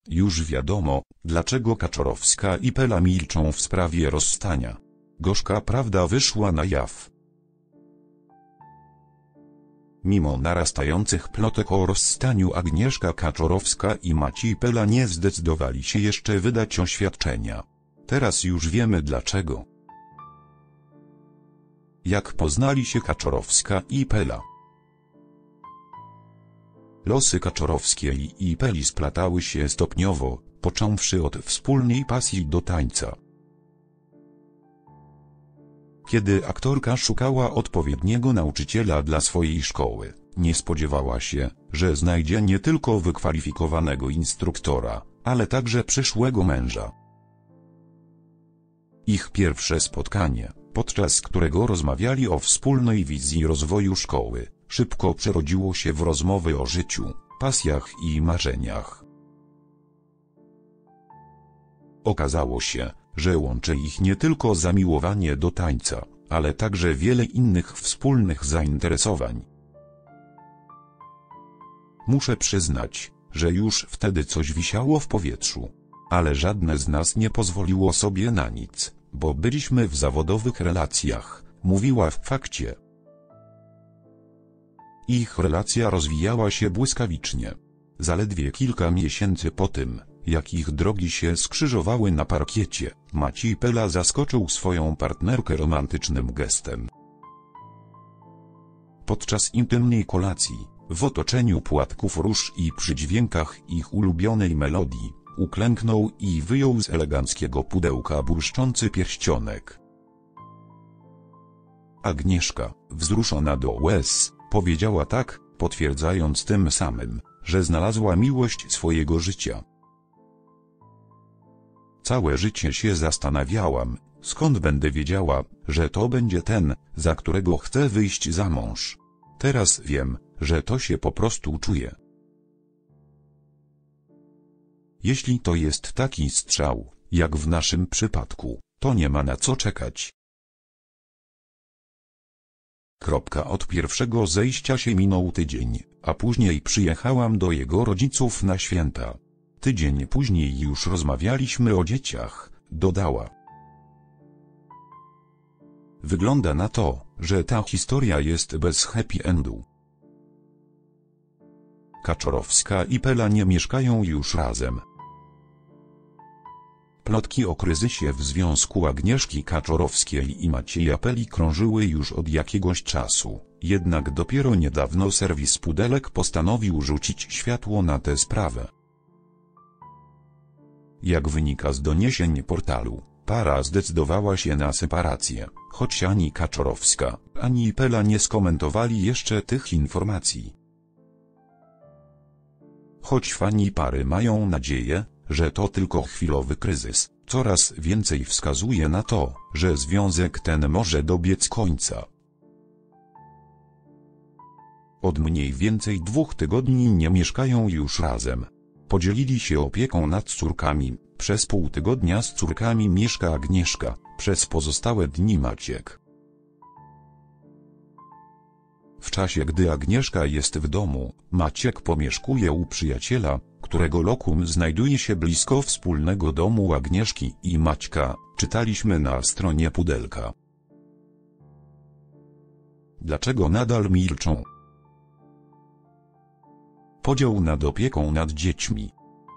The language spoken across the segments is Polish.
Już wiadomo, dlaczego Kaczorowska i Pela milczą w sprawie rozstania. Gorzka prawda wyszła na jaw. Mimo narastających plotek o rozstaniu, Agnieszka Kaczorowska i Maciej Pela nie zdecydowali się jeszcze wydać oświadczenia. Teraz już wiemy dlaczego. Jak poznali się Kaczorowska i Pela? Losy Kaczorowskiej i Peli splatały się stopniowo, począwszy od wspólnej pasji do tańca. Kiedy aktorka szukała odpowiedniego nauczyciela dla swojej szkoły, nie spodziewała się, że znajdzie nie tylko wykwalifikowanego instruktora, ale także przyszłego męża. Ich pierwsze spotkanie, podczas którego rozmawiali o wspólnej wizji rozwoju szkoły, szybko przerodziło się w rozmowy o życiu, pasjach i marzeniach. Okazało się, że łączy ich nie tylko zamiłowanie do tańca, ale także wiele innych wspólnych zainteresowań. Muszę przyznać, że już wtedy coś wisiało w powietrzu. Ale żadne z nas nie pozwoliło sobie na nic, bo byliśmy w zawodowych relacjach, mówiła w Fakcie. Ich relacja rozwijała się błyskawicznie. Zaledwie kilka miesięcy po tym, jak ich drogi się skrzyżowały na parkiecie, Maciej Pela zaskoczył swoją partnerkę romantycznym gestem. Podczas intymnej kolacji, w otoczeniu płatków róż i przy dźwiękach ich ulubionej melodii, uklęknął i wyjął z eleganckiego pudełka błyszczący pierścionek. Agnieszka, wzruszona do łez, powiedziała tak, potwierdzając tym samym, że znalazła miłość swojego życia. Całe życie się zastanawiałam, skąd będę wiedziała, że to będzie ten, za którego chcę wyjść za mąż. Teraz wiem, że to się po prostu czuje. Jeśli to jest taki strzał, jak w naszym przypadku, to nie ma na co czekać. Od pierwszego zejścia się minął tydzień, a później przyjechałam do jego rodziców na święta. Tydzień później już rozmawialiśmy o dzieciach, dodała. Wygląda na to, że ta historia jest bez happy endu. Kaczorowska i Pela nie mieszkają już razem. Plotki o kryzysie w związku Agnieszki Kaczorowskiej i Macieja Peli krążyły już od jakiegoś czasu, jednak dopiero niedawno serwis Pudelek postanowił rzucić światło na tę sprawę. Jak wynika z doniesień portalu, para zdecydowała się na separację, choć ani Kaczorowska, ani Pela nie skomentowali jeszcze tych informacji. Choć fani pary mają nadzieję, że to tylko chwilowy kryzys, coraz więcej wskazuje na to, że związek ten może dobiec końca. Od mniej więcej 2 tygodni nie mieszkają już razem. Podzielili się opieką nad córkami, przez pół tygodnia z córkami mieszka Agnieszka, przez pozostałe dni Maciek. W czasie gdy Agnieszka jest w domu, Maciek pomieszkuje u przyjaciela, którego lokum znajduje się blisko wspólnego domu Agnieszki i Maćka, czytaliśmy na stronie Pudelka. Dlaczego nadal milczą? Podział nad opieką nad dziećmi.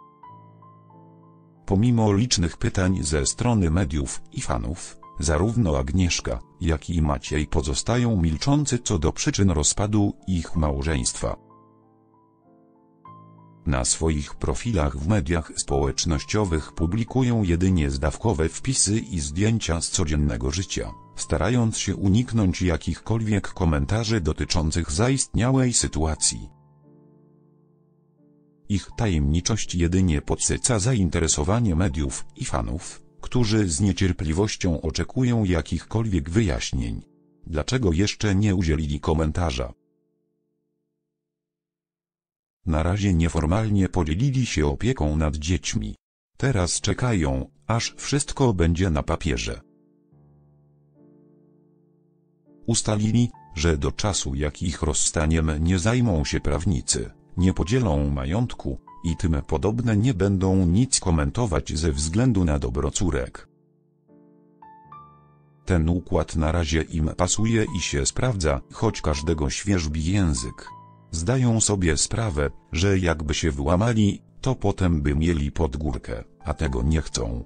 Pomimo licznych pytań ze strony mediów i fanów, zarówno Agnieszka, jak i Maciej pozostają milczący co do przyczyn rozpadu ich małżeństwa. Na swoich profilach w mediach społecznościowych publikują jedynie zdawkowe wpisy i zdjęcia z codziennego życia, starając się uniknąć jakichkolwiek komentarzy dotyczących zaistniałej sytuacji. Ich tajemniczość jedynie podsyca zainteresowanie mediów i fanów, którzy z niecierpliwością oczekują jakichkolwiek wyjaśnień. Dlaczego jeszcze nie udzielili komentarza? Na razie nieformalnie podzielili się opieką nad dziećmi. Teraz czekają, aż wszystko będzie na papierze. Ustalili, że do czasu jak ich rozstaniem nie zajmą się prawnicy, nie podzielą majątku, i tym podobne nie będą nic komentować ze względu na dobro córek. Ten układ na razie im pasuje i się sprawdza, choć każdego świerzbi język. Zdają sobie sprawę, że jakby się wyłamali, to potem by mieli pod górkę, a tego nie chcą.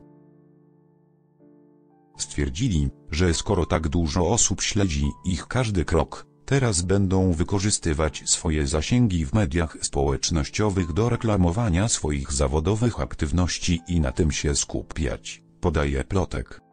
Stwierdzili, że skoro tak dużo osób śledzi ich każdy krok, teraz będą wykorzystywać swoje zasięgi w mediach społecznościowych do reklamowania swoich zawodowych aktywności i na tym się skupiać, podaje plotek.